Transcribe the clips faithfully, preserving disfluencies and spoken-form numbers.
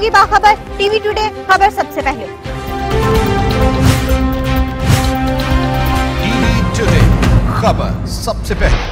होगी बाखबर TV today खबर सबसे पहले। टीवी टुडे खबर सबसे पहले।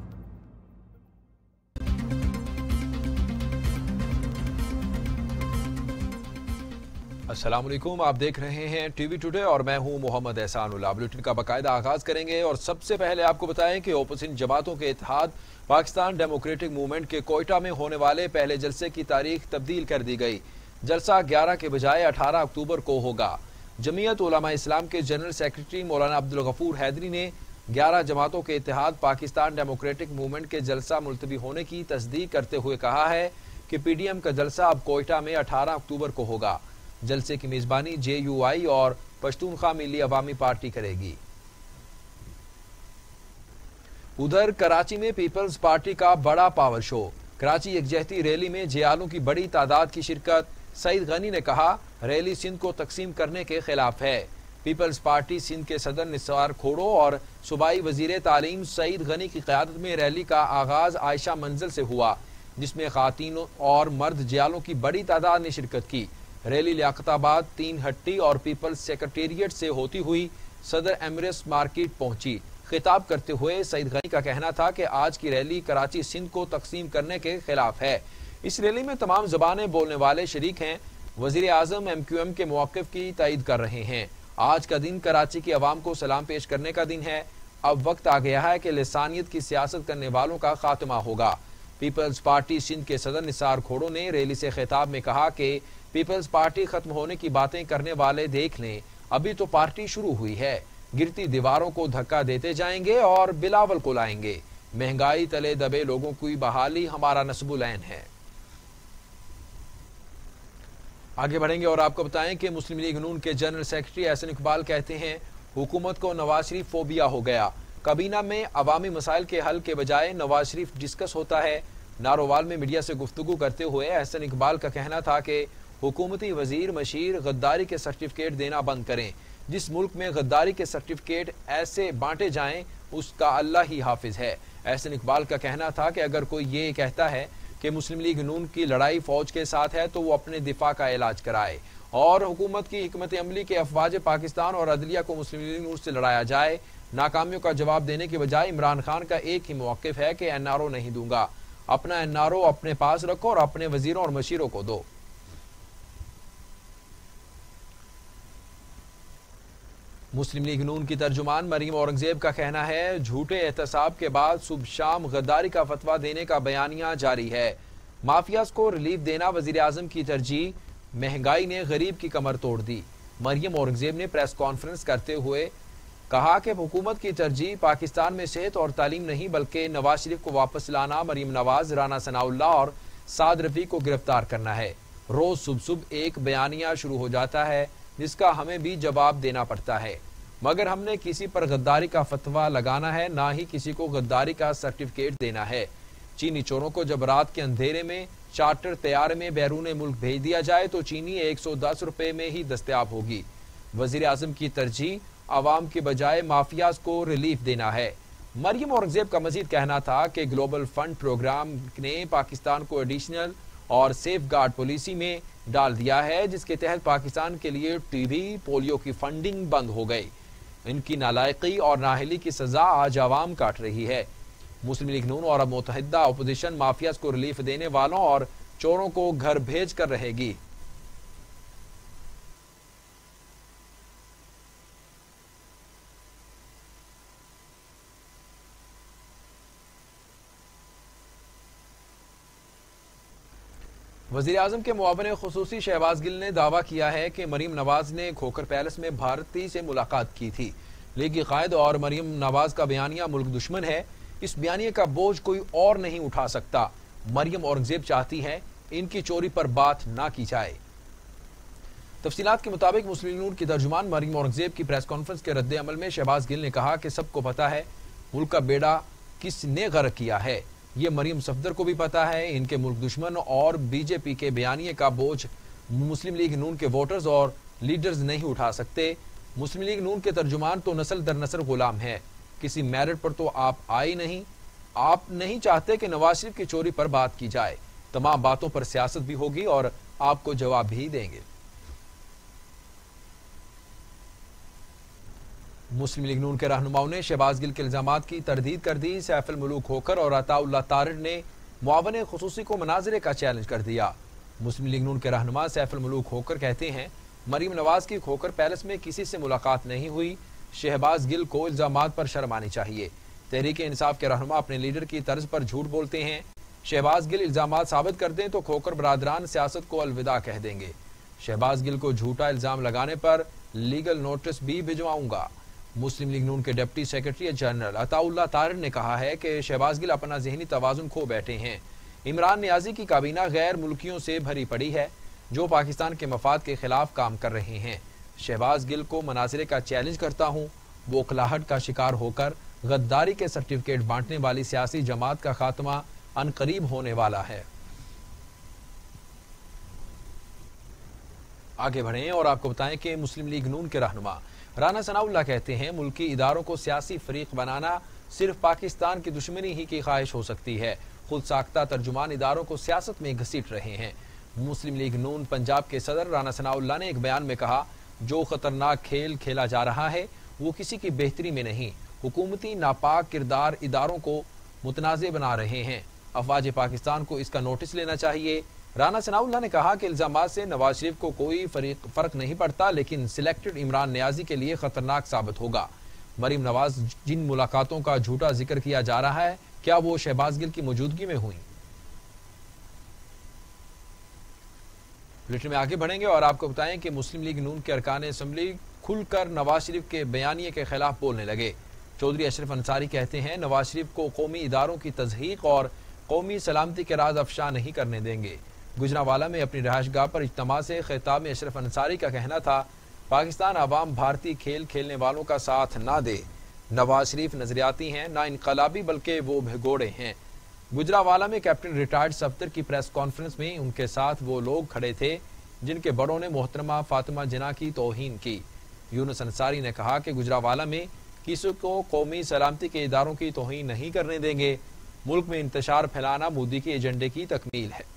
अस्सलाम वालेकुम, आप देख रहे हैं टीवी टुडे और मैं हूं मोहम्मद एहसानुल्लाह। बुलेटिन का बाकायदा आगाज करेंगे और सबसे पहले आपको बताएं कि ओपोजिशन जमातों के इत्तेहाद पाकिस्तान डेमोक्रेटिक मूवमेंट के कोयटा में होने वाले पहले जलसे की तारीख तब्दील कर दी गई। जलसा ग्यारह के बजाय अठारह अक्टूबर को होगा। जमीयत उलमा इस्लाम के जनरल सेक्रेटरी मौलाना अब्दुल गफूर हैदरी ने ग्यारह जमातों के इत्तेहाद पाकिस्तान डेमोक्रेटिक मूवमेंट के जलसा मुलतवी होने की तस्दीक करते हुए कहा है कि पी डी एम का जलसा अब कोयटा में अठारह अक्टूबर को होगा। जलसे की मेजबानी जे यू आई और पश्तूनख्वा मिली अवामी पार्टी करेगी। उधर कराची में पीपल्स पार्टी का बड़ा पावर शो। कराची यकजहती रैली में जियालों की बड़ी तादाद की शिरकत। सईद गनी ने कहा रैली सिंध को तकसीम करने के खिलाफ है। पीपल्स पार्टी सिंध के सदर निसार खोड़ो और सूबाई वजीर तालीम सईद गनी की क़यादत में रैली का आगाज आयशा मंजिल से हुआ, जिसमें खातून और मर्द जियालों की बड़ी तादाद ने शिरकत की। रैली लियाकताबाद, तीन हट्टी और पीपल्स सेक्रेटेरिएट से होती हुई सदर एमरेस मार्केट पहुंची। खिताब करते हुए सईद गनी का कहना था कि आज की रैली कराची सिंध को तकसीम करने के खिलाफ है। इस रैली में तमाम जबानें बोलने वाले शरीक हैं। वजीर आजम एम क्यू एम के मौक़िफ़ की तायीद कर रहे हैं। आज का दिन कराची की आवाम को सलाम पेश करने का दिन है। अब वक्त आ गया है कि लिसानियत की सियासत करने वालों का खात्मा होगा। पीपल्स पार्टी सिंध के सदर निसार खोड़ो ने रैली से खिताब में कहा कि पीपल्स पार्टी खत्म होने की बातें करने वाले देख लें, अभी तो पार्टी शुरू हुई है। गिरती दीवारों को धक्का देते जाएंगे और बिलावल को लाएंगे। महंगाई तले दबे लोगों की बहाली हमारा नस्बुल ऐन है। आगे बढ़ेंगे और आपको बताएं कि मुस्लिम लीग नून के जनरल सेक्रेटरी एहसन इकबाल कहते हैं हुकूमत को नवाज शरीफ फोबिया हो गया। काबीना में अवामी मसाइल के हल के बजाय नवाज शरीफ डिस्कस होता है। नारोवाल में मीडिया से गुफ्तगू करते हुए एहसन इकबाल का कहना था कि हुकूमती वजीर मशीर गद्दारी के सर्टिफिकेट देना बंद करें। जिस मुल्क में गद्दारी के सर्टिफिकेट ऐसे बांटे जाएं उसका अल्लाह ही हाफिज है। एहसन इकबाल का कहना था कि अगर कोई ये कहता है कि मुस्लिम लीग नून की लड़ाई फौज के साथ है तो वो अपने दिफा का इलाज कराए और हुकूमत की हिकमत अमली के अफवाज पाकिस्तान और अदलिया को मुस्लिम लीग नून से लड़ाया जाए। नाकामियों का जवाब देने के बजाय इमरान खान का एक ही मौक़िफ़ है कि एन आर ओ नहीं दूंगा। अपना एन आर ओ अपने पास रखो और अपने वजीरों और मशीरों को दो। मुस्लिम लीग नून की तर्जुमान मरीम औरंगजेब का कहना है झूठे एहतसाब के बाद सुबह शाम गद्दारी का फतवा देने का बयानिया जारी है। माफियाज को रिलीफ देना वजीर आजम की तरजीह, महंगाई ने गरीब की कमर तोड़ दी। मरीम औरंगजेब ने प्रेस कॉन्फ्रेंस करते हुए कहा कि हुकूमत की तरजीह पाकिस्तान में सेहत और तालीम नहीं बल्कि नवाज शरीफ को वापस लाना, मरीम नवाज, राना सनाउल्लाह और साद रफी को गिरफ्तार करना है। रोज सुबह सुबह एक बयानिया शुरू हो जाता है जिसका हमें भी जवाब देना पड़ता है, मगर हमने किसी पर गद्दारी का फतवा लगाना है, ना ही किसी को गद्दारी का सर्टिफिकेट देना है। चीनी चोरों को जब रात के अंधेरे में चार्टर तैयारे में बैरून मुल्क भेज दिया जाए तो चीनी एक सौ दस रुपए में ही दस्तयाब होगी। वजीर आजम की तरजीह आवाम के बजाय माफियाज को रिलीफ देना है। मरियम औरंगजेब का मजीद कहना था कि ग्लोबल फंड प्रोग्राम ने पाकिस्तान को एडिशनल और सेफ गार्ड पॉलिसी में डाल दिया है, जिसके तहत पाकिस्तान के लिए टीबी, पोलियो की फंडिंग बंद हो गई। इनकी नालायकी और नाहली की सजा आज आवाम काट रही है। मुस्लिम लीग नून और मुतहदा अपोजिशन माफियाज को रिलीफ देने वालों और चोरों को घर भेज कर रहेगी। वजीर आजम के मुआविन खुसूसी शहबाज गिल ने दावा किया है कि मरीम नवाज ने खोखर पैलेस में भारती से मुलाकात की थी। लीगी कायद और मरीम नवाज का बयानिया मुल्क दुश्मन है। इस बयानिए का बोझ कोई और नहीं उठा सकता। मरियम औरंगजेब चाहती हैं इनकी चोरी पर बात ना की जाए। तफसीलात के मुताबिक मुस्लिम लीग नून की तर्जुमान मरियम औरंगजेब की प्रेस कॉन्फ्रेंस के रद्द अमल में शहबाज गिल ने कहा कि सबको पता है मुल्क का बेड़ा किसने गर्क किया है। ये मरियम सफदर को भी पता है। इनके मुल्क दुश्मन और बीजेपी के बयानिए का बोझ मुस्लिम लीग नून के वोटर्स और लीडर्स नहीं उठा सकते। मुस्लिम लीग नून के तर्जुमान तो नस्ल दर नस्ल गुलाम है, किसी मेरिट पर तो आप आए नहीं। आप नहीं चाहते कि नवाज शरीफ की चोरी पर बात की जाए। तमाम बातों पर सियासत भी होगी और आपको जवाब भी देंगे। मुस्लिम लीग नून के रहनुमाओं ने शहबाज गिल के इल्जामात की तरदीद कर दी। सैफ अल मुलूक खोखर और अताउल्लाह तारिड़ ने मुआवने खुसूसी को मनाजरे का चैलेंज कर दिया। मुस्लिम लीग नून के रहनुमा सैफ अल मुलूक खोखर कहते हैं, मरीम नवाज की खोखर पैलेस में किसी से मुलाकात नहीं हुई। शहबाज गिल को इल्जामात पर शर्म आनी चाहिए। तहरीक इंसाफ के रहनुमा अपने लीडर की तर्ज पर झूठ बोलते हैं। शहबाज गिल इल्जामात साबित कर दें तो खोखर बरादरान सियासत को अलविदा कह देंगे। शहबाज गिल को झूठा इल्जाम लगाने पर लीगल नोटिस भी भिजवाऊंगा। मुस्लिम लीग नून के deputy secretary general Ataullah Tarar ने कहा है कि शहबाज गिल अपना जहनी तवाजुन खो बैठे हैं। इमरान नियाजी की काबीना गैर मुल्कियों से भरी पड़ी है जो पाकिस्तान के मफाद के खिलाफ काम कर रहे हैं। शहबाज गिल को मनाजरे का चैलेंज करता हूं। वो खलाहट का शिकार होकर गद्दारी के सर्टिफिकेट बांटने वाली सियासी जमात का खात्मा अनकरीब होने वाला है। आगे बढ़ें और आपको बताएं कि मुस्लिम लीग नून के रहनुमा राना सनाउल्लाह कहते हैं, मुल्की इदारों को सियासी फरीक बनाना सिर्फ पाकिस्तान की दुश्मनी ही की ख्वाहिश हो सकती है। खुद साख्ता तर्जुमान इदारों को सियासत में घसीट रहे हैं। मुस्लिम लीग नून पंजाब के सदर राना सनाउल्लाह ने एक बयान में कहा, जो खतरनाक खेल खेला जा रहा है वो किसी की बेहतरी में नहीं, हुकूमती नापाक किरदार इदारों को मुतनाज़े बना रहे हैं। अफवाज पाकिस्तान को इसका नोटिस लेना चाहिए। राना सनाउल्लाह ने कहा कि इल्जामात से नवाज शरीफ को कोई फर्क नहीं पड़ता, लेकिन सिलेक्टेड इमरान नियाजी के लिए खतरनाक साबित होगा। मरीम नवाज जिन मुलाकातों का झूठा जिक्र किया जा रहा है, क्या वो शहबाज गिल की मौजूदगी में हुई? बुलेटिन में आगे बढ़ेंगे और आपको बताएं कि मुस्लिम लीग नून के अरकान असम्बली खुलकर नवाज शरीफ के बयानिए के खिलाफ बोलने लगे। चौधरी अशरफ अंसारी कहते हैं, नवाज शरीफ को कौमी इदारों की तज़हीक और कौमी सलामती के राज अफशा नहीं करने देंगे। गुजरावाला में अपनी रहायशगाह पर इज्तिमा से खिताब में अशरफ अंसारी का कहना था, पाकिस्तान आवाम भारतीय खेल खेलने वालों का साथ ना दे। नवाज शरीफ नजरियाती हैं, ना इनकलाबी, बल्कि वो भिगोड़े हैं। गुजरावाला में कैप्टन रिटायर्ड सफ्तर की प्रेस कॉन्फ्रेंस में उनके साथ वो लोग खड़े थे जिनके बड़ों ने मोहतरमा फातिमा जिना की तौहीन की। यूनुस अंसारी ने कहा कि गुजरावाला में किसी को कौमी सलामती के इदारों की तौहीन नहीं करने देंगे। मुल्क में इंतशार फैलाना मोदी के एजेंडे की तकमील है।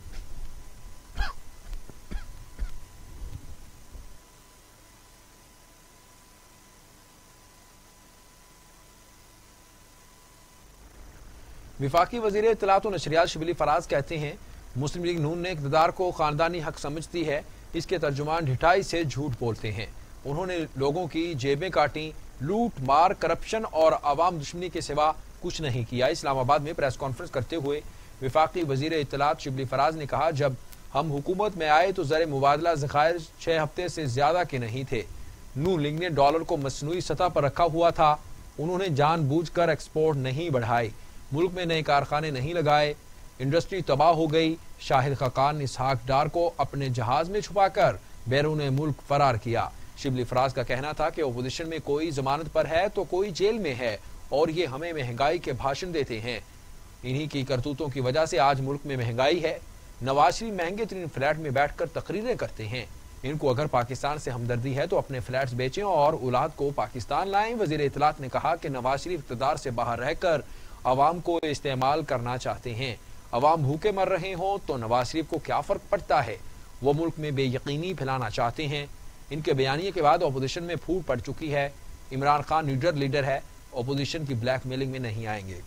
विफाकी वजीर इत्तलात व नशरियात शिबली फराज कहते हैं, मुस्लिम लीग नून ने इक़्तिदार को खानदानी हक समझती है, इसके तर्जुमान ढिठाई से झूठ बोलते हैं। उन्होंने लोगों की जेबें काटी, लूट मार, करप्शन और अवाम दुश्मनी के सिवा कुछ नहीं किया। इस्लामाबाद में प्रेस कॉन्फ्रेंस करते हुए विफाकी वजीर इत्तलात शिबली फराज ने कहा, जब हम हुकूमत में आए तो ज़र मुबादला ज़खायर छह हफ्ते से ज्यादा के नहीं थे। नून लीग ने डॉलर को मसनूई सतह पर रखा हुआ था। उन्होंने जानबूझकर एक्सपोर्ट नहीं बढ़ाई, मुल्क में नए कारखाने नहीं लगाए, इंडस्ट्री तबाह हो गई। शाहिद खकान इसहाक डार को अपने जहाज में छुपाकर बैरून मुल्क फरार किया। शिबली फराज का कहना था कि ओपोजिशन में कोई जमानत पर है तो कोई जेल में है और ये हमें महंगाई के भाषण देते हैं। इन्हीं की करतूतों की वजह से आज मुल्क में महंगाई है। नवाज शरीफ महंगे तरीन फ्लैट में बैठकर तकरीरें करते हैं। इनको अगर पाकिस्तान से हमदर्दी है तो अपने फ्लैट्स बेचें और औलाद को पाकिस्तान लाएं। वजीर इत्तलात ने कहा कि नवाज शरीफ इक़्तिदार से बाहर रहकर अवाम को इस्तेमाल करना चाहते हैं। अवाम भूखे मर रहे हों तो नवाज शरीफ को क्या फर्क पड़ता है? वो मुल्क में बेयकीनी फैलाना चाहते हैं। इनके बयानिए के बाद अपोजिशन में फूट पड़ चुकी है। इमरान खान लीडर लीडर है, अपोजिशन की ब्लैकमेलिंग में नहीं आएंगे।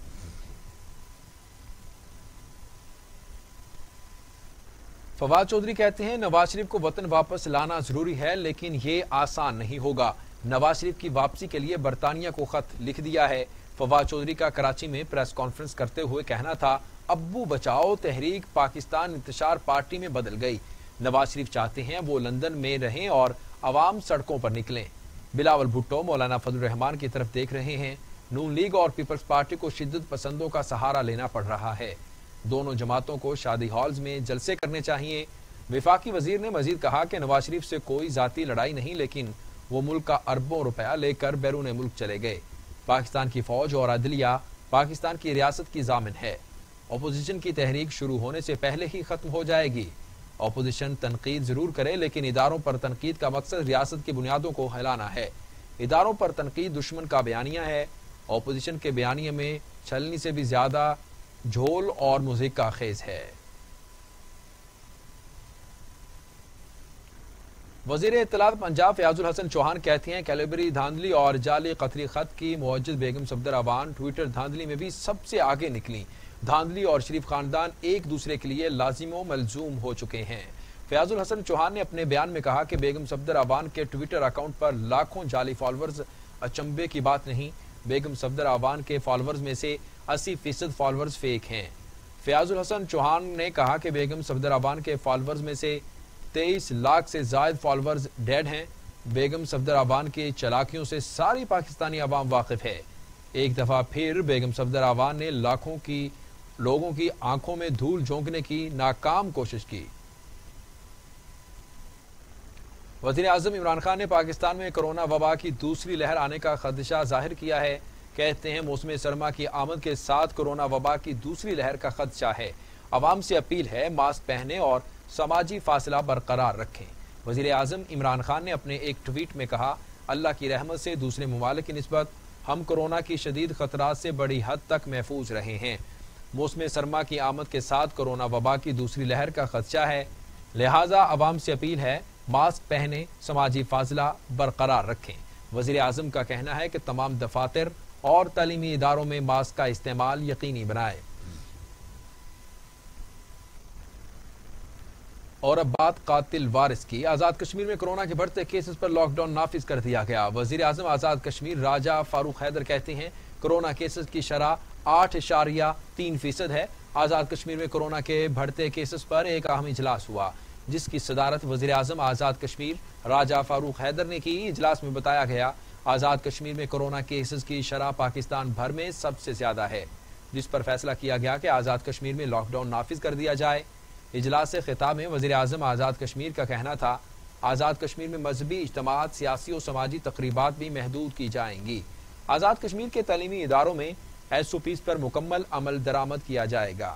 फवाद चौधरी कहते हैं, नवाज शरीफ को वतन वापस लाना जरूरी है, लेकिन ये आसान नहीं होगा। नवाज शरीफ की वापसी के लिए बरतानिया को खत लिख दिया है। फवाद चौधरी का कराची में प्रेस कॉन्फ्रेंस करते हुए कहना था, अब्बू बचाओ तहरीक पाकिस्तान इंतशार पार्टी में बदल गई। नवाज शरीफ चाहते हैं वो लंदन में रहें और अवाम सड़कों पर निकलें। बिलावल भुट्टो मौलाना फजल रहमान की तरफ देख रहे हैं। नून लीग और पीपल्स पार्टी को शिद्दत पसंदों का सहारा लेना पड़ रहा है। दोनों जमातों को शादी हॉल्स में जलसे करने चाहिए। विफाकी वजीर ने मजीद कहा कि नवाज शरीफ से कोई जाती लड़ाई नहीं, लेकिन वो मुल्क का अरबों रुपया लेकर बैरून मुल्क चले गए। पाकिस्तान की फौज और अदलिया पाकिस्तान की रियासत की जामिन है। अपोजिशन की तहरीक शुरू होने से पहले ही खत्म हो जाएगी। अपोजिशन तनकीद जरूर करे, लेकिन इदारों पर तनकीद का मकसद रियासत की बुनियादों को हिलाना है। इदारों पर तनकीद दुश्मन का बयानिया है। अपोजिशन के बयानिए में छलनी से भी ज्यादा झोल और मुजिक का खेज है। वजीर इत्तलात पंजाब फयाजुल हसन चौहान कहते हैं कैलेबरी धांधली और जाली कतरी खत की मुअज्जज बेगम सफदर अवान ट्विटर धांधली में भी सबसे आगे निकली। धांधली और शरीफ खानदान एक दूसरे के लिए लाजिमो मलजूम हो चुके हैं। फयाजुल हसन चौहान ने अपने बयान में कहा कि बेगम सफदर अवान के ट्विटर अकाउंट पर लाखों जाली फॉलोअर्स अचंभे की बात नहीं। बेगम सफदर अवान के फॉलोअर्स में से अस्सी फीसद फॉलोअर्स फेक हैं। फयाजुल हसन चौहान ने कहा कि बेगम सफदर अवान के फॉलोअर्स में से तेईस लाख से ज्यादा फॉलोअर्स डेड हैं। बेगम सफदर अवान की चालाकियों से सारी पाकिस्तानी अवाम वाकिफ है। एक दफा फिर बेगम सफदर अवान ने लाखों की लोगों की आंखों में धूल झोंकने की नाकाम कोशिश की। वजीर आजम इमरान खान ने पाकिस्तान में कोरोना वबा की दूसरी लहर आने का खदशा जाहिर किया है। कहते हैं मौसम सरमा की आमद के साथ कोरोना वबा की दूसरी लहर का खदशा है। अवाम से अपील है मास्क पहने और समाजी फासला बरकरार रखें। वजीर आजम इमरान खान ने अपने एक ट्वीट में कहा, अल्लाह की रहमत से दूसरे ममालिक की निस्बत हम कोरोना की शदीद खतरात से बड़ी हद तक महफूज रहे हैं। मौसम सरमा की आमद के साथ कोरोना वबा की दूसरी लहर का खदशा है, लिहाजा अवाम से अपील है मास्क पहने, समाजी फासला बरकरार रखें। वजीर आजम का कहना है कि तमाम दफातर और तालीमी इदारों में मास्क का इस्तेमाल यकीनी बनाए। और अब बात कातिल वारिस की। आजाद कश्मीर में कोरोना के बढ़ते केसेस पर लॉकडाउन नाफिज कर दिया गया। वजीर आजम आजाद कश्मीर राजा फारूक हैदर कहते हैं कोरोना केसेस की शरह आठ इशारिया तीन फीसद है। आजाद कश्मीर में कोरोना के बढ़ते केसेस पर एक अहम इजलास हुआ जिसकी सदारत वजीर आजम आजाद कश्मीर राजा फारूक हैदर ने की। इजलास में बताया गया आजाद कश्मीर में कोरोना केसेस की शरह पाकिस्तान भर में सबसे ज्यादा है, जिस पर फैसला किया गया कि आजाद कश्मीर में लॉकडाउन नाफिज कर दिया जाए। इजलास से खिताब में वजीर आजम आजाद कश्मीर का कहना था आजाद कश्मीर में मजहबी इज्तमात, सियासी और समाजी तकरीबात भी महदूद की जाएंगी। आजाद कश्मीर के तालीमी इदारों में एस ओ पीज पर मुकम्मल अमल दरामद किया जाएगा।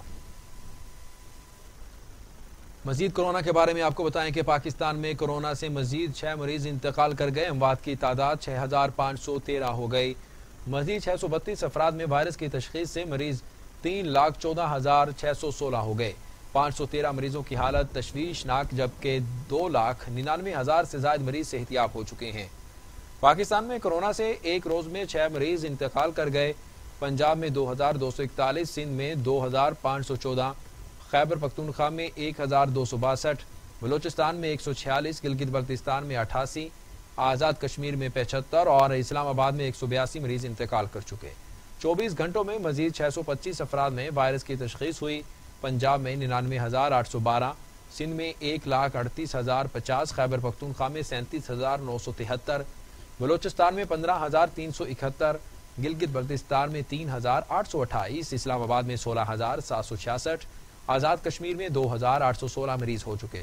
मजीद कोरोना के बारे में आपको बताएं कि पाकिस्तान में कोरोना से मजीद छह मरीज इंतकाल कर गए। अमवात की तादाद छह हजार पाँच सौ तेरह हो गई। मजीद छह सौ बत्तीस अफराद में वायरस की तशखीस से मरीज तीन लाख चौदह हजार छह सौ सोलह हो गए। पाँच सौ तेरह मरीजों की हालत तशवीशनाक, जबकि दो लाख निन्यानवे हजार से ज्यादा मरीज सेहतियाब हो चुके हैं। पाकिस्तान में कोरोना से एक रोज में छह मरीज इंतकाल कर गए। पंजाब में दो हजार दो सौ इकतालीस, सिंध में दो हजार पाँच सौ चौदह, खैबर पख्तूनख्वा में एक हजार दो सौ बासठ, बलोचिस्तान में एक सौ छियालीस, गिलगित बल्तिस्तान में अठासी, आज़ाद कश्मीर में पचहत्तर और इस्लामाबाद में एक सौ बयासी मरीज इंतकाल कर चुके। चौबीस घंटों में मजीद छह सौ पच्चीस अफराद में वायरस की तशखीस हुई। पंजाब में निन्यानवे हजार आठ सौ बारह, सिंध में एक लाख अड़तीस हजार पचास, खैबर पख्तूनख्वा में सैंतीस हजार नौ सौ तिहत्तर, बलोचिस्तान में पंद्रह हजार तीन सौ इकहत्तर, गिलगित बल्तिस्तान में तीन हजार आठ सौ अट्ठाईस, इस्लामाबाद में सोलह हजार सात सौ छियासठ, आजाद कश्मीर में दो हजार आठ सौ सोलह मरीज हो चुके।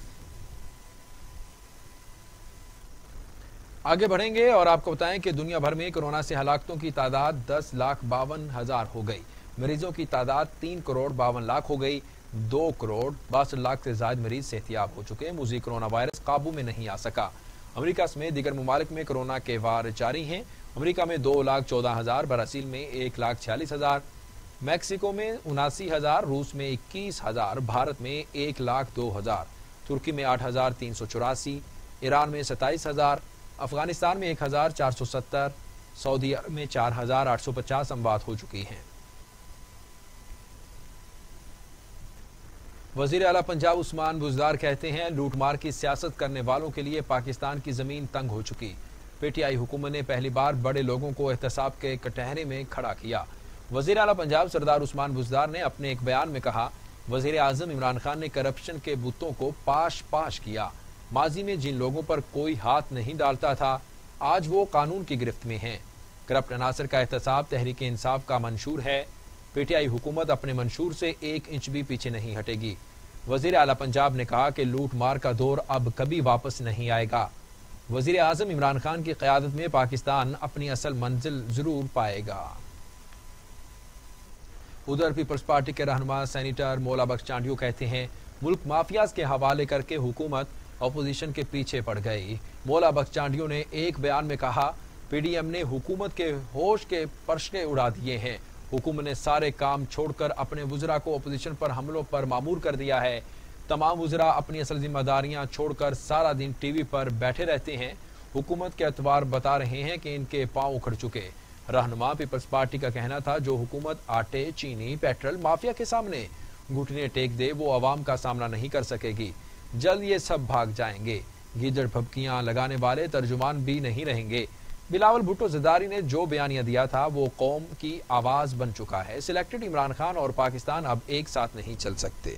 आगे बढ़ेंगे और आपको बताएं कि दुनिया भर में कोरोना से हलाकतों की तादाद दस लाख बावन हजार हो गई। मरीजों की तादाद तीन करोड़ बावन लाख हो गई। दो करोड़ बासठ लाख से ज्यादा मरीज सेहतियाब हो चुके। मुझे कोरोना वायरस काबू में नहीं आ सका। अमेरिका समेत दीगर ममालिक में कोरोना के वार जारी हैं। अमेरिका में दो लाख चौदह हजार, ब्राजील में एक लाख छियालीस हजार, मैक्सिको में उनासी हजार, रूस में इक्कीस हजार, भारत में एक लाख दो हजार, तुर्की में आठ हजार तीन सौ चौरासी, ईरान में सत्ताईस हजार, अफगानिस्तान में एक हजार चार सौ सत्तर, सऊदी अरब में चार हजार आठ सौ पचास अमवात हो चुकी हैं। वजीर आला पंजाब उस्मान बुज़दार कहते हैं लूटमार की सियासत करने वालों के लिए पाकिस्तान की जमीन तंग हो चुकी। पीटीआई हुकूमत ने पहली बार बड़े लोगों को एहतसाब के कटहरे में खड़ा किया। वजीर आला पंजाब सरदार उस्मान बुज़दार ने अपने एक बयान में कहा, वजीर आजम इमरान खान ने करप्शन के बुतों को पाश पाश किया। माजी में जिन लोगों पर कोई हाथ नहीं डालता था, आज वो कानून की गिरफ्त में हैं। करप्ट अनासर का एहतसाब तहरीक इंसाफ का मंशूर है। पीटीआई हुकूमत अपने मंशूर से एक इंच भी पीछे नहीं हटेगी। वजीर आला पंजाब ने कहा कि लूट मार का दौर अब कभी वापस नहीं आएगा। वजीर आजम इमरान खान की क़यादत में पाकिस्तान अपनी असल मंजिल जरूर पाएगा। उधर पीपल्स पार्टी के रहनुमा सेनेटर मौला बख्श चांडियो कहते हैं मुल्क माफियाज के हवाले करके हुकूमत अपोजिशन के पीछे पड़ गई। मौला बख्श चांडियो ने एक बयान में कहा, पीडीएम ने हुकूमत के होश के परशे उड़ा दिए हैं। हुकूमत ने सारे काम छोड़कर अपने वज़रा को अपोजिशन पर हमलों पर मामूर कर दिया है। तमाम वुज़रा अपनी असल जिम्मेदारियां छोड़कर सारा दिन टीवी पर बैठे रहते हैं। हुकूमत के अतवार बता रहे हैं कि इनके पांव उखड़ चुके। रहनुमा पीपल्स पार्टी का कहना था, जो हुकूमत आटे, चीनी, पेट्रोल माफिया के सामने घुटने टेक दे वो अवाम का सामना नहीं कर सकेगी। जल्द ये सब भाग जाएंगे। गीदड़ भभकियां लगाने वाले तर्जुमान भी नहीं रहेंगे। बिलावल भुट्टो ज़रदारी ने जो बयानिया दिया था वो कौम की आवाज बन चुका है। सिलेक्टेड इमरान खान और पाकिस्तान अब एक साथ नहीं चल सकते।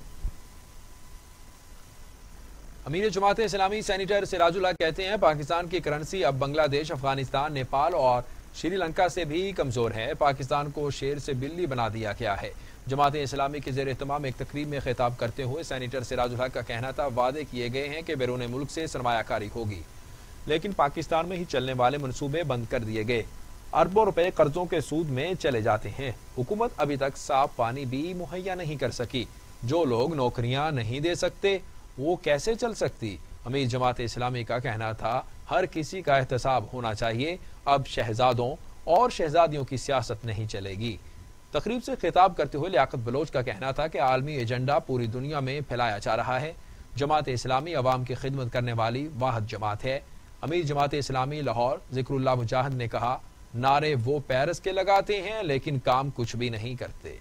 अमीर जमात इस्लामी सेनेटर सिराजुल हक कहते हैं, पाकिस्तान की करेंसी अब बांग्लादेश, अफगानिस्तान, नेपाल और श्रीलंका से भी कमजोर है। पाकिस्तान को शेर से बिल्ली बना दिया गया है। जमात इस्लामी के ज़ेर एहतमाम एक तकरीब में खिताब करते हुए सेनेटर सिराजुल हक का कहना था, वादे किए गए हैं कि बैरून मुल्क से सरमायाकारी होगी, लेकिन पाकिस्तान में ही चलने वाले मनसूबे बंद कर दिए गए। अरबों रुपए कर्जों के सूद में चले जाते हैं। हुकूमत अभी तक साफ पानी भी मुहैया नहीं कर सकी। जो लोग नौकरियां नहीं दे सकते वो कैसे चल सकती। अमीर जमात इस्लामी का कहना था, हर किसी का एहतसाब होना चाहिए। अब शहजादों और शहजादियों की सियासत नहीं चलेगी। तकरीब से खिताब करते हुए लियाकत बलोच का कहना था कि आलमी एजेंडा पूरी दुनिया में फैलाया जा रहा है। जमात इस्लामी अवाम की खिदमत करने वाली वाहिद जमात है। अमीर जमात इस्लामी लाहौर जिक्रुल्लाह मुजाहिद ने कहा, नारे वो पेरिस के लगाते हैं लेकिन काम कुछ भी नहीं करते।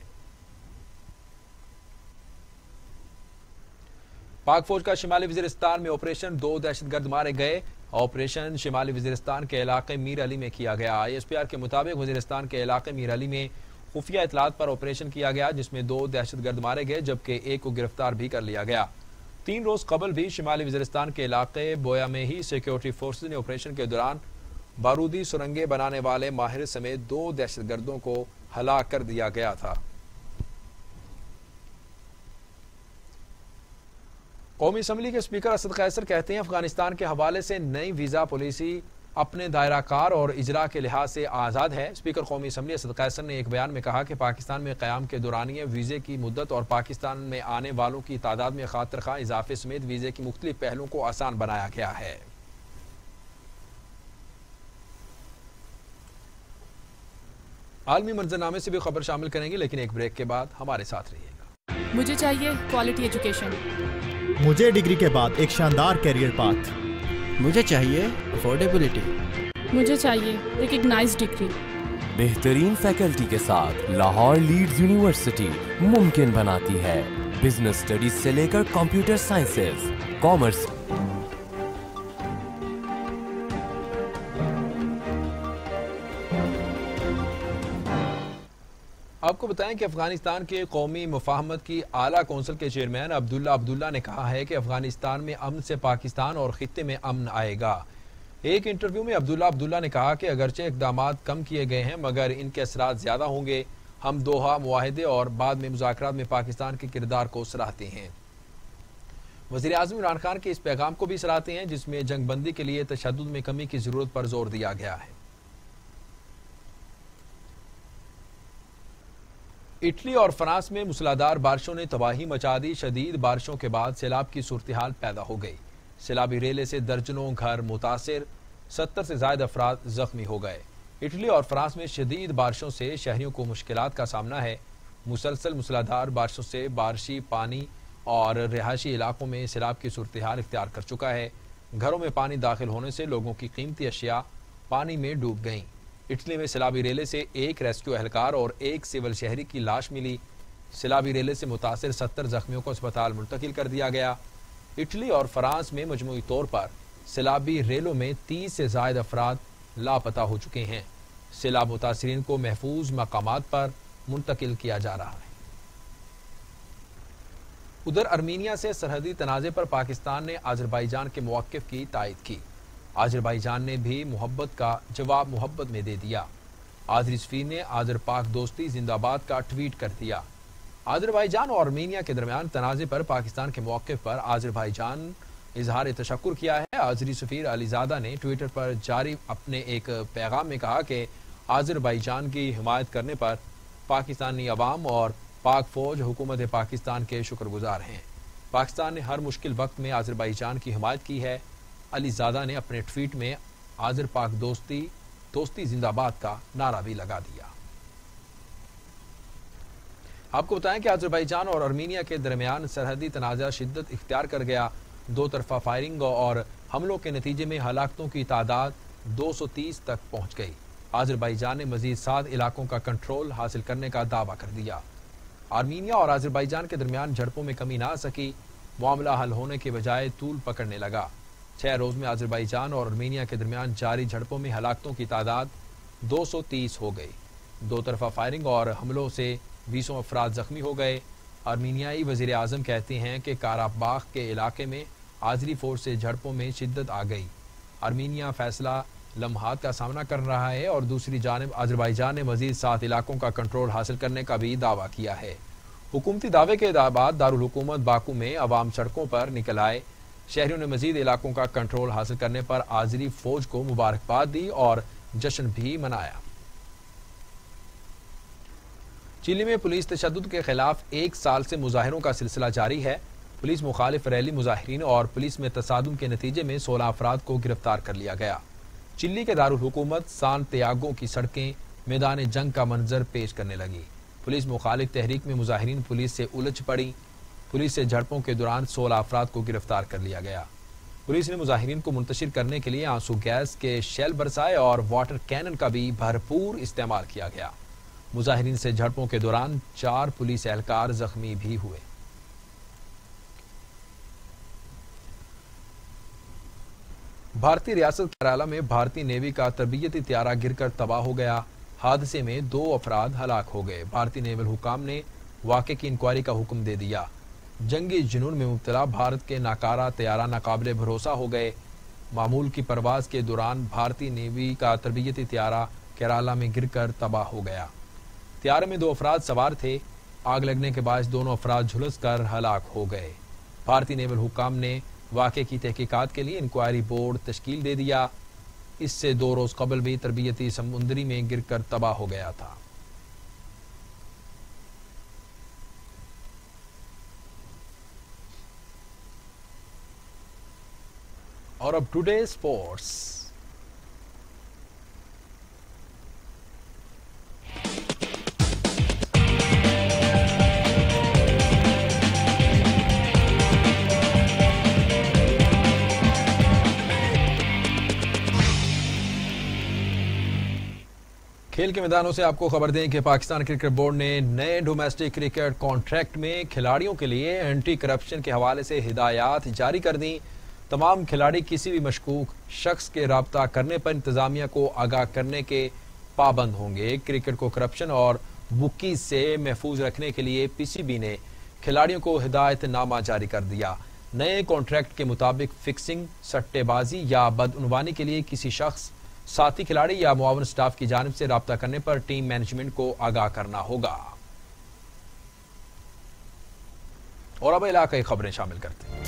पाक फौज का शिमाली वजीरिस्तान में ऑपरेशन, दो दहशतगर्द मारे गए। ऑपरेशन शिमाली वजीरिस्तान के इलाके मीर अली में किया गया। आई एस पी आर के मुताबिक वजीरिस्तान के इलाके मीर अली में खुफिया इतलात पर ऑपरेशन किया गया, जिसमें दो दहशतगर्द मारे गए जबकि एक को गिरफ्तार भी कर लिया गया। तीन रोज कबल भी शिमाली वजीरिस्तान के इलाके बोया में ही सिक्योरिटी फोर्सेज ने ऑपरेशन के दौरान बारूदी सुरंगें बनाने वाले माहिर समेत दो दहशतगर्दों को हलाक कर दिया गया था। कौमी असम्बली के स्पीकर असद कैसर कहते हैं, अफगानिस्तान के हवाले से नई वीजा पॉलिसी अपने दायरा कार और इजरा के लिहाज से आज़ाद है। स्पीकर कौमी असम्बली असद कैसर ने एक बयान में कहा कि पाकिस्तान में क़याम के दौरानिया वीज़े की मुद्दत और पाकिस्तान में आने वालों की तादाद में खातिर खा इजाफे समेत वीज़े की मुख्तलिफ पहलुओं को आसान बनाया गया है। आलमी मंजरनामे से भी खबर शामिल करेंगे, लेकिन एक ब्रेक के बाद हमारे साथ रहिएगा। मुझे चाहिए क्वालिटी एजुकेशन। मुझे डिग्री के बाद एक शानदार करियर पाथ। मुझे चाहिए अफोर्डेबिलिटी। मुझे चाहिए रिकग्नाइज्ड डिग्री। बेहतरीन फैकल्टी के साथ लाहौर लीड्स यूनिवर्सिटी मुमकिन बनाती है बिजनेस स्टडीज से लेकर कंप्यूटर साइंसेज, कॉमर्स। आपको बताएं कि अफगानिस्तान के कौमी मुफाहमत की आला कौंसिल के चेयरमैन अब्दुल्ला अब्दुल्ला ने कहा है कि अफगानिस्तान में अमन से पाकिस्तान और खित्ते में अमन आएगा। एक इंटरव्यू में अब्दुल्ला अब्दुल्ला ने कहा कि अगरचे इक़दामात कम किए गए हैं मगर इनके असरात ज्यादा होंगे। हम दोहा मुआहिदे और बाद में मुज़ाकरात में पाकिस्तान के किरदार को सराहते हैं। वज़ीर आज़म इमरान खान के इस पैगाम को भी सराहते हैं जिसमें जंगबंदी के लिए तशद्दुद में कमी की जरूरत पर जोर दिया गया है। इटली और फ्रांस में मूसलाधार बारिशों ने तबाही मचा दी। शदीद बारिशों के बाद सैलाब की सूरत हाल पैदा हो गई। सैलाबी रेले से दर्जनों घर मुतासिर, सत्तर से ज्यादा अफराद जख्मी हो गए। इटली और फ्रांस में शदीद बारिशों से शहरियों को मुश्किलात का सामना है। मुसलसल मूसलाधार बारिशों से बारिशी पानी और रिहायशी इलाकों में सैलाब की सूरत हाल इख्तियार कर चुका है। घरों में पानी दाखिल होने से लोगों की कीमती अशिया पानी में डूब गईं। इटली में सैलाबी रेले से एक रेस्क्यू एहलकार और एक सिविल शहरी की लाश मिली। सैलाबी रेले से मुतासिर सत्तर जख्मियों को अस्पताल मुंतकिल कर दिया गया। इटली और फ्रांस में मजमूई तौर पर सैलाबी रेलों में तीस से ज्यादा अफराद लापता हो चुके हैं। सैलाब मुतासिरीन को महफूज मकामात पर मुंतकिल किया जा रहा है। उधर आर्मीनिया से सरहदी तनाज़े पर पाकिस्तान ने अजरबैजान के मौक़िफ़ की तायद की। अजरबैजान ने भी मोहब्बत का जवाब मोहब्बत में दे दिया। आज़री सफ़ीर ने आज़र पाक दोस्ती जिंदाबाद का ट्वीट कर दिया। अजरबैजान और आर्मीनिया के दरमियान तनाज़े पर पाकिस्तान के मौक़िफ़ पर अजरबैजान इजहार तशक्कुर किया है। आज़री सफ़ीर अलीज़ादा ने ट्विटर पर जारी अपने एक पैगाम में कहा कि अजरबैजान की हिमायत करने पर पाकिस्तानी अवाम और पाक फौज हुकूमत पाकिस्तान के शुक्रगुजार हैं। पाकिस्तान ने हर मुश्किल वक्त में अजरबैजान की हिमायत की है। अलीज़ादा ने अपने ट्वीट में आज़र पाक दोस्ती दोस्ती जिंदाबाद का नारा भी लगा दिया। आपको बताएं कि अजरबैजान और आर्मीनिया के दरमियान सरहदी तनाज़ा शिद्दत इख्तियार कर गया। दो तरफा फायरिंग और हमलों के नतीजे में हलाकतों की तादाद दो सौ तीस तक पहुंच गई। अजरबैजान ने मजीद सात इलाकों का कंट्रोल हासिल करने का दावा कर दिया। आर्मीनिया और अजरबैजान के दरमियान झड़पों में कमी ना आ सकी। मामला हल होने के बजाय तूल पकड़ने लगा। छह रोज में अजरबैजान और आर्मीनिया के दरमियान जारी झड़पों में हलाकतों की तादाद दो सौ तीस हो गई। दो तरफा फायरिंग और हमलों से बीसों अफराद जख्मी हो गए। आर्मीनियाई वजीर आजम कहते हैं कि काराबाख के इलाके में आजरी फोर्स से झड़पों में शिद्दत आ गई। आर्मीनिया फैसला लम्हात का सामना कर रहा है और दूसरी जानिब अजरबैजान ने मजीद सात इलाकों का कंट्रोल हासिल करने का भी दावा किया है। हुकूमती दावे के बाद दारुल हुकूमत बाकू में अवाम सड़कों पर निकल आए। शहरियों ने मजीद इलाकों का कंट्रोल हासिल करने पर आजरी फौज को मुबारकबाद दी और जश्न भी मनाया। चिली में पुलिस तशद्दुद के खिलाफ एक साल से मुजाहिरों का सिलसिला जारी है। पुलिस मुखालिफ रैली मुजाहिरीन और पुलिस में तसादुम के नतीजे में सोलह अफराद को गिरफ्तार कर लिया गया। चिली के दारुल हुकूमत सांतियागो की सड़कें मैदान जंग का मंजर पेश करने लगी। पुलिस मुखालिफ तहरीक में मुजाहिरीन पुलिस से उलझ पड़ी। पुलिस से झड़पों के दौरान सोलह अफराद को गिरफ्तार कर लिया गया। पुलिस ने मुजाहिरीन को मुंतशिर करने के लिए आंसू गैस के शेल बरसाए और वाटर कैनन का भी भरपूर इस्तेमाल किया गया। मुजाहिरीन से झड़पों के दौरान चार पुलिस एहलकार जख्मी भी हुए। भारतीय रियासत केरला में भारतीय नेवी का तरबियती त्यारा गिरकर तबाह हो गया। हादसे में दो अफराद हलाक हो गए। भारतीय नेवल हुकाम ने वाक़े की इंक्वायरी का हुक्म दे दिया। जंगी जुनून में मुब्तला भारत के नाकारा तैयारा नाकाबिले भरोसा हो गए। मामूल की परवाज के दौरान भारतीय नेवी का तरबियती त्यारा केरला में गिरकर तबाह हो गया। त्यारे में दो अफराद सवार थे। आग लगने के बाद दोनों अफराद झुलस कर हलाक हो गए। भारतीय नेवल हुकाम ने वाक़े की तहकीकात के लिए इंक्वायरी बोर्ड तश्कील दे दिया। इससे दो रोज कबल भी तरबियती समुद्री में गिरकर तबाह हो गया था। और अब टुडे स्पोर्ट्स। खेल के मैदानों से आपको खबर दें कि पाकिस्तान क्रिकेट बोर्ड ने नए डोमेस्टिक क्रिकेट कॉन्ट्रैक्ट में खिलाड़ियों के लिए एंटी करप्शन के हवाले से हिदायत जारी कर दी। तमाम खिलाड़ी किसी भी मशकूक शख्स के राब्ता करने पर इंतजामिया को आगाह करने के पाबंद होंगे। क्रिकेट को करप्शन और बुकी से महफूज रखने के लिए पीसीबी ने खिलाड़ियों को हिदायतनामा जारी कर दिया। नए कॉन्ट्रैक्ट के मुताबिक फिक्सिंग, सट्टेबाजी या बदउनवानी के लिए किसी शख्स, साथी खिलाड़ी या मुआवन स्टाफ की जानिब से राब्ता करने पर टीम मैनेजमेंट को आगाह करना होगा। और अब इलाकाई खबरें शामिल करते हैं।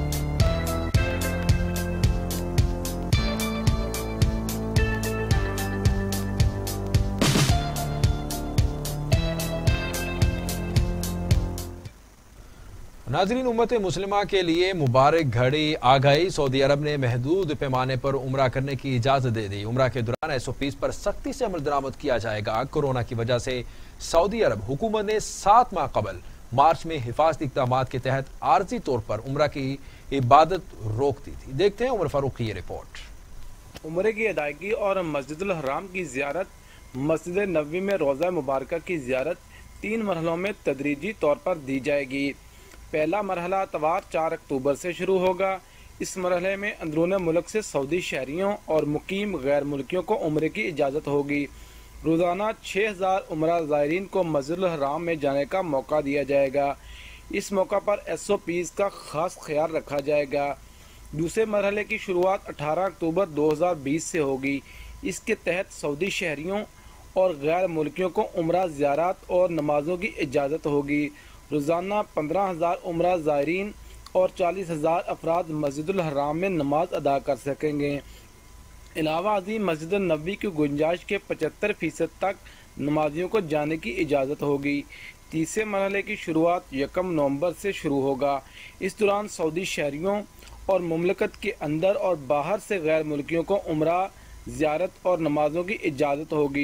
नाजरीन, उम्मत मुस्लिमा के लिए मुबारक घड़ी आ गई। सऊदी अरब ने महदूद पैमाने पर उम्रा करने की इजाजत दे दी। उम्रा के दौरान एस ओ पीज़ पर सख्ती से अमल दरामद किया जाएगा। कोरोना की वजह से सऊदी अरब हुकूमत ने सात माह कबल मार्च में हिफाजती इक़दाम के तहत आर्जी तौर पर उम्रा की इबादत रोक दी थी। देखते हैं उमर फारूक की ये रिपोर्ट। उम्रे की अदायगी और मस्जिदुल हराम की ज़ियारत, मस्जिद नबवी में रोज़ा मुबारक की ज़ियारत तीन मरहलों में तदरीजी तौर पर दी जाएगी। पहला मरहला अतवार चार अक्टूबर से शुरू होगा। इस मरहले में अंदरून मुल्क से सऊदी शहरियों और मुकीम गैर मुल्कियों को उम्रे की इजाज़त होगी। रोज़ाना छः हज़ार उम्रा ज़ायरीन को मस्जिदुल हराम में जाने का मौका दिया जाएगा। इस मौका पर एस ओ पीज़ का ख़ास ख्याल रखा जाएगा। दूसरे मरहले की शुरुआत अठारह अक्टूबर दो हज़ार बीस से होगी। इसके तहत सऊदी शहरियों और गैर मुल्कियों को उम्रा ज़ियारत और नमाज़ों की इजाज़त होगी। रोज़ाना पंद्रह हज़ार उम्रा ज़ायरीन और चालीस हज़ार अफराद मस्जिदुल हराम में नमाज अदा कर सकेंगे। अलावा अज़ीम मस्जिद नबवी की गुंजाइश के पचहत्तर फ़ीसद तक नमाजियों को जाने की इजाज़त होगी। तीसरे मरहले की शुरुआत यकम नवंबर से शुरू होगा। इस दौरान सऊदी शहरियों और मुमलकत के अंदर और बाहर से गैर मुल्कियों को उम्रा, ज़ियारत और नमाज़ों की इजाज़त होगी।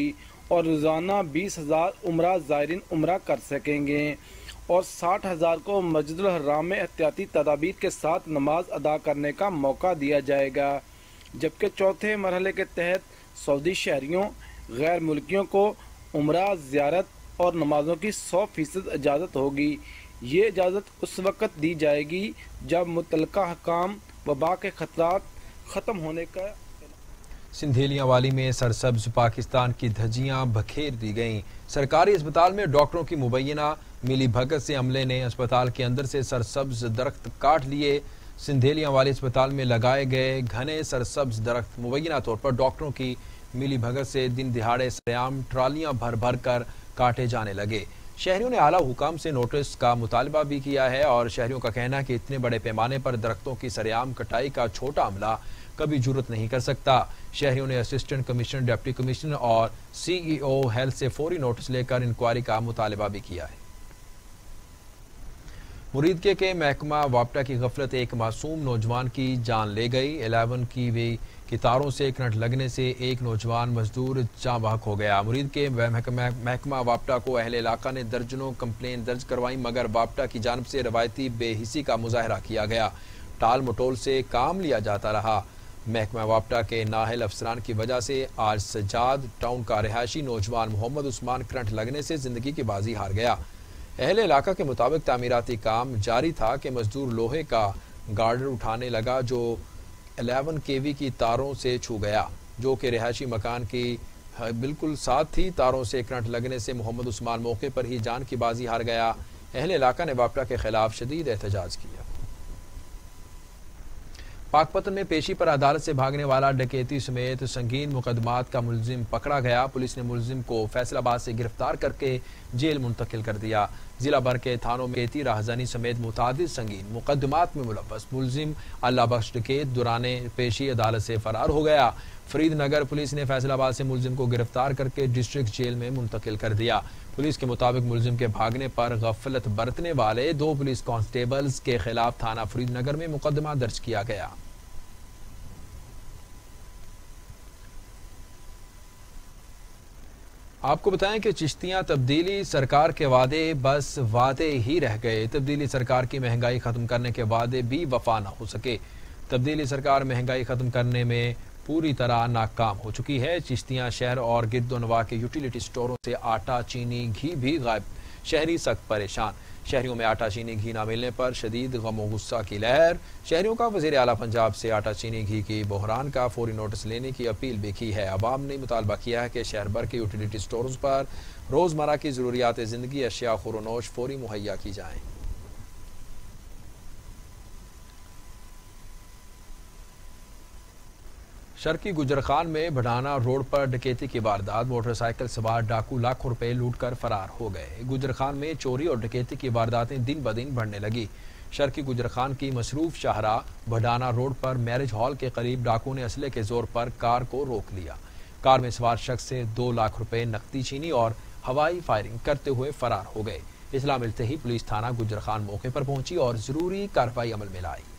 और रोज़ाना बीस हज़ार उम्रा ज़ायरीन उम्रा कर सकेंगे और साठ हज़ार को मस्जिदुल हराम में एहतियाती तदाबीर के साथ नमाज अदा करने का मौका दिया जाएगा। जबकि चौथे मरहले के तहत सऊदी शहरियों गैर मुल्कियों को उम्रा ज़ियारत और नमाजों की सौ फीसद इजाज़त होगी। ये इजाज़त उस वक़्त दी जाएगी जब मुतलका हकाम वबा के खतरात ख़त्म होने का। सिंधेलियावाली में सरसब्ज पाकिस्तान की धज्जियां बखेर दी गईं। सरकारी अस्पताल में डॉक्टरों की मुबैना मिली भगत से अमले ने अस्पताल के अंदर से सरसब्ज दरख्त काट लिए। सिंधेलियावाली अस्पताल में लगाए गए घने सरसब्ज दरख्त मुबैना तौर पर डॉक्टरों की मिली भगत से दिन दिहाड़े सरेआम ट्रालियां भर भर कर काटे जाने लगे। शहरियों ने आला हुकाम से नोटिस का मुतालबा भी किया है और शहरियों का कहना है कि इतने बड़े पैमाने पर दरख्तों की सरेआम कटाई का छोटा अमला कभी जुर्रत नहीं कर सकता। शहरियों ने असिस्टेंट कमिश्नर, डिप्टी कमिश्नर और सीईओ हेल्थ से फौरी नोटिस लेकर इंक्वायरी का मुतालबा भी किया है। मुरीदके के महकमा वापटा की गफलत एक मासूम नौजवान की जान ले गई। इलेवन की वे की तारों से करंट लगने से एक नौजवान मजदूर जाँ बहक हो गया। मुरीद के महकमा वापटा को अहले इलाका ने दर्जनों कंप्लेन दर्ज करवाई, मगर वापटा की जानब से रवायती बेहिसी का मुजाहरा किया गया। टाल मटोल से काम लिया जाता रहा। महकमा वापटा के नाहल अफसरान की वजह से आज सजाद टाउन का रिहायशी नौजवान मोहम्मद उस्मान करंट लगने से जिंदगी की बाजी हार गया। अहले इलाका के मुताबिक तामीराती काम जारी था कि मजदूर लोहे का गार्डर उठाने लगा जो इलेवन केवी की तारों से छू गया, जो कि रिहायशी मकान की बिल्कुल साथ थी। तारों से करंट लगने से मोहम्मद उस्मान मौके पर ही जान की बाजी हार गया। अहले इलाका ने वापटा के खिलाफ शदीद एहतजाज किया। पाकपतन में पेशी पर अदालत से भागने वाला डकैती समेत संगीन मुकदमात का मुलजिम पकड़ा गया। पुलिस ने मुलजिम को फैसलाबाद से गिरफ्तार करके जेल मुंतकिल कर दिया। जिला भर के थानों में डकैती, राहज़नी समेत मुतादिद संगीन मुकदमात में मुलव्वस मुलजिम अल्लाह बख्श डकैत दौराने पेशी अदालत से फरार हो गया। फरीदनगर पुलिस ने फैसलाबाद से मुलजिम को गिरफ्तार करके डिस्ट्रिक्ट जेल में मुंतकिल कर दिया। पुलिस के मुताबिक मुलजिम के भागने पर गफलत बरतने वाले दो पुलिस कांस्टेबल्स के खिलाफ थाना फरीदनगर में मुकदमा दर्ज किया गया। आपको बताएं कि चिश्तियां तब्दीली सरकार के वादे बस वादे ही रह गए। तब्दीली सरकार की महंगाई खत्म करने के वादे भी वफा न हो सके। तब्दीली सरकार महंगाई खत्म करने में पूरी तरह नाकाम हो चुकी है। चिश्तियां शहर और गिरदोनवा के यूटिलिटी स्टोरों से आटा, चीनी, घी भी गायब। शहरी सख्त परेशान। शहरियों में आटा, चीनी, घी न मिलने पर शदीद गम और गुस्सा की लहर। शहरियों का वज़ीर आला पंजाब से आटा, चीनी, घी की बहरान का फौरी नोटिस लेने की अपील भी की है। अवाम ने मुतालबा किया है कि शहर भर के यूटिलिटी स्टोर्स पर रोज़मर्रा की ज़रूरियात ज़िंदगी अशिया खुरनोश फौरी मुहैया की जाएँ। शर्की गुजरखान में बढ़ाना रोड पर डकैती की वारदात। मोटरसाइकिल सवार डाकू लाखों रुपए लूटकर फरार हो गए। गुजरखान में चोरी और डकैती की वारदातें दिन ब दिन बढ़ने लगी। शर्की गुजरखान की मसरूफ शाहराह बढ़ाना रोड पर मैरिज हॉल के करीब डाकू ने असले के जोर पर कार को रोक लिया। कार में सवार शख्स से दो लाख रुपए नकदी छीनी और हवाई फायरिंग करते हुए फरार हो गए। इतला मिलते ही पुलिस थाना गुजरखान मौके पर पहुंची और जरूरी कार्रवाई अमल में लाई।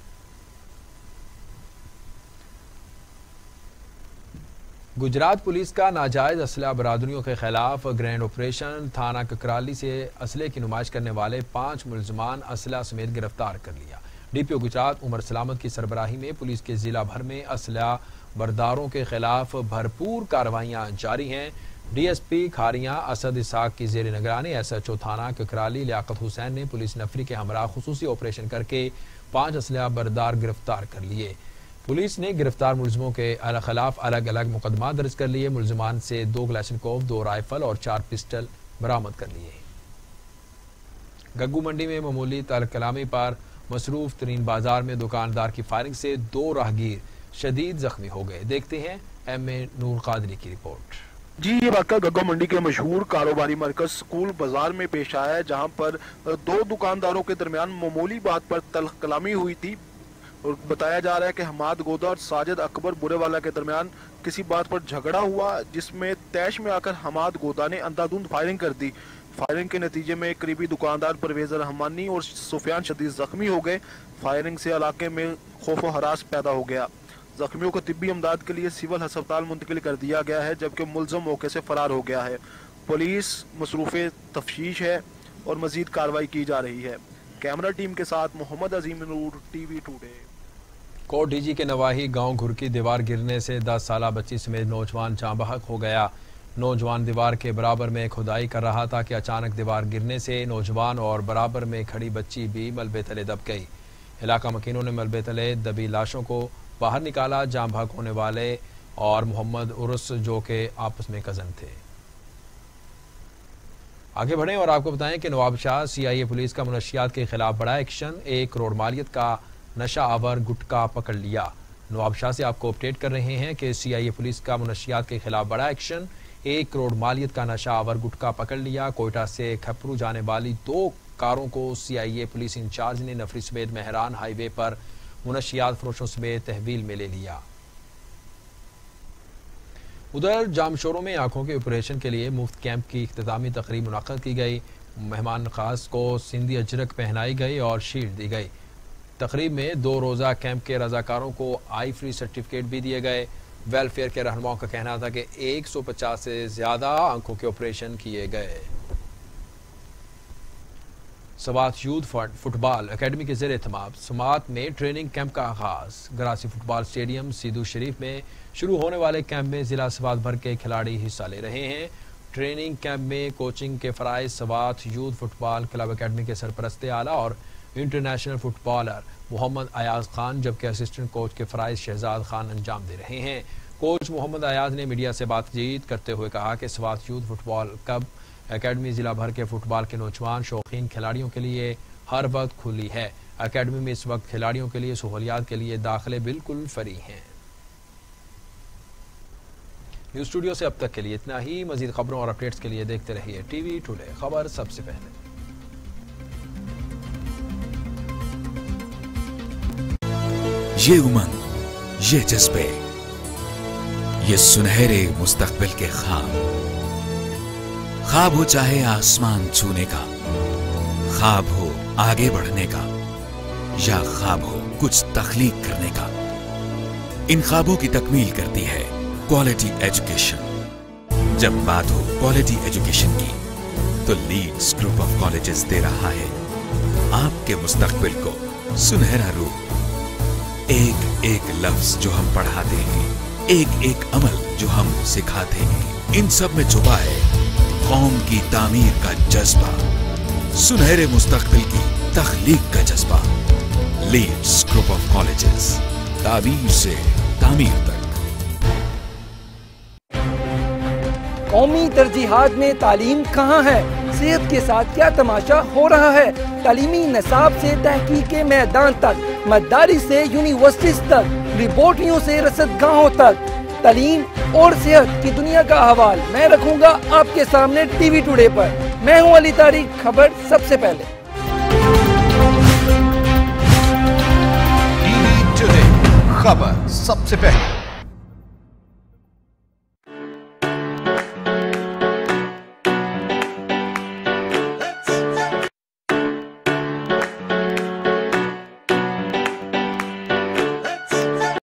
गुजरात पुलिस का नाजायज असला बरादरियों के खिलाफ ग्रैंड ऑपरेशन। थाना ककराली से असले की नुमाइश करने वाले पांच मुलजमान असला समेत गिरफ्तार कर लिया। डीपीओ गुजरात उमर सलामत की सरबराही में पुलिस के जिला भर में असला बरदारों के खिलाफ भरपूर कार्रवाइयां जारी हैं। डीएसपी खारियां असद इसाक की जेर निगरानी एसएचओ थाना ककराली लियाकत हुसैन ने पुलिस नफरी के हमरा खुसूसी ऑपरेशन करके पांच असला बरदार गिरफ्तार कर लिए। पुलिस ने गिरफ्तार मुलजिमों के खिलाफ अलग अलग मुकदमा दर्ज कर लिए। मुलजिमान से दो क्लैशनकोव, दो राइफल और चार पिस्टल बरामद कर लिए। गग्गू मंडी में मामूली तलकलामी पर मसरूफ तरीन बाजार में दुकानदार की फायरिंग से दो राहगीर शदीद जख्मी हो गए। देखते हैं एम ए नूर कादरी की रिपोर्ट। जी, ये वाक़ा गग्गू मंडी के मशहूर कारोबारी मरकज स्कूल बाजार में पेश आया है, जहां पर दो दुकानदारों के दरमियान मामूली बात पर तलकलामी हुई थी। और बताया जा रहा है कि हमाद गोदा और साजिद अकबर बुरेवाला के दरमियान किसी बात पर झगड़ा हुआ, जिसमें तैश में आकर हमाद गोदा ने अंधाधुंध फायरिंग कर दी। फायरिंग के नतीजे में करीबी दुकानदार परवेज रहमानी और सुफियान शदीद जख्मी हो गए। फायरिंग से इलाके में खौफ व हरास पैदा हो गया। जख्मियों को तिब्बी इमदाद के लिए सिविल अस्पताल मुंतकिल कर दिया गया है, जबकि मुलजम मौके से फरार हो गया है। पुलिस मसरूफ़ तफ्तीश है और मजीद कार्रवाई की जा रही है। कैमरा टीम के साथ मोहम्मद अजीम नूर, टीवी टुडे। कोट डीजी के नवाही गांव घुर की दीवार गिरने से दस साल बच्ची समेत नौजवान जाँ बहक हो गया। नौजवान दीवार के बराबर में खुदाई कर रहा था कि अचानक दीवार गिरने से नौजवान और बराबर में खड़ी बच्ची भी मलबे तले दब गई। इलाका मकीनों ने मलबे तले दबी लाशों को बाहर निकाला। जाँ बहक होने वाले और मोहम्मद उर्स जो के आपस में कजन थे। आगे बढ़ें और आपको बताएं कि नवाबशाह सीआईए पुलिस का मुनशियात के खिलाफ बड़ा एक्शन। एक करोड़ मालियत का नशा आवर गुटखा पकड़ लिया। नवाबशाह से आपको अपडेट कर रहे हैं कि सीआईए पुलिस का मुनशियात के खिलाफ बड़ा एक्शन। एक करोड़ मालियत का नशा आवर गुटखा पकड़ लिया। कोयटा से खपरू जाने वाली दो कारों को सीआईए पुलिस इंचार्ज ने नफरी समेत मेहरान हाईवे पर मुनशियात फरोशों समेत तहवील में ले लिया। उधर जामशोरों में आंखों के ऑपरेशन के लिए मुफ्त कैंप की इख्तितामी तकरीब मुनक्कद की गई। मेहमान खास को सिंधी अजरक पहनाई गई और शील्ड दी गई। तकरीब में दो रोज़ा कैंप के रजाकारों को आई फ्री सर्टिफिकेट भी दिए गए। वेलफेयर के रहनुमाओं का कहना था कि एक सौ पचास से ज्यादा आंखों के ऑपरेशन किए गए। समात यूथ फुटबॉल एकेडमी के जेर एहतमाम समात में ट्रेनिंग कैंप का आगाज। गरासी फुटबॉल स्टेडियम सीदू शरीफ में शुरू होने वाले कैंप में जिला समात भर के खिलाड़ी हिस्सा ले रहे हैं। ट्रेनिंग कैंप में कोचिंग के फराइज समात यूथ फुटबॉल क्लब एकेडमी के सरपरस्ते आला और इंटरनेशनल फुटबॉलर मोहम्मद अयाज खान, जबकि असिस्टेंट कोच के फराइज शहजाद खान अंजाम दे रहे हैं। कोच मोहम्मद अयाज ने मीडिया से बातचीत करते हुए कहा कि समात यूथ फुटबॉल क्लब एकेडमी जिला भर के फुटबॉल के नौजवान शौकीन खिलाड़ियों के लिए हर वक्त खुली है। एकेडमी में इस वक्त खिलाड़ियों के लिए सहूलियात के लिए दाखिले बिल्कुल फ्री हैं। न्यूज स्टूडियो से अब तक के लिए इतना ही। मजीद खबरों और अपडेट्स के लिए देखते रहिए टीवी टुडे, खबर सबसे पहले। ये उमंग, ये जज्बे, ये सुनहरे मुस्तकबिल के ख्वाब। ख्वाब हो चाहे आसमान छूने का, ख्वाब हो आगे बढ़ने का, या ख्वाब हो कुछ तख्लीक करने का, इन ख्वाबों की तकमील करती है क्वालिटी एजुकेशन। जब बात हो क्वालिटी एजुकेशन की, तो लीड्स ग्रुप ऑफ कॉलेजेस दे रहा है आपके मुस्तकबिल को सुनहरा रूप। एक एक लफ्ज जो हम पढ़ाते हैं, एक एक अमल जो हम सिखाते हैं, इन सब में छुपा है कौम की तामीर का जज्बा, सुनहरे मुस्तकबिल की तख्लीक का जज्बा। लीड्स ग्रुप ऑफ कॉलेजेस, ताबीर से तामीर तक। कौमी तरजीहात में तालीम कहाँ है? सेहत के साथ क्या तमाशा हो रहा है? तालीमी निसाब से तहकीक के मैदान तक, मदारिस से यूनिवर्सिटीज तक, रिपोर्टियों से रसदगाहों तक, तालीम और सेहत की दुनिया का अहवाल मैं रखूंगा आपके सामने टीवी टुडे पर। मैं हूं अली तारिक, खबर सबसे पहले। टीवी टुडे, खबर सबसे पहले।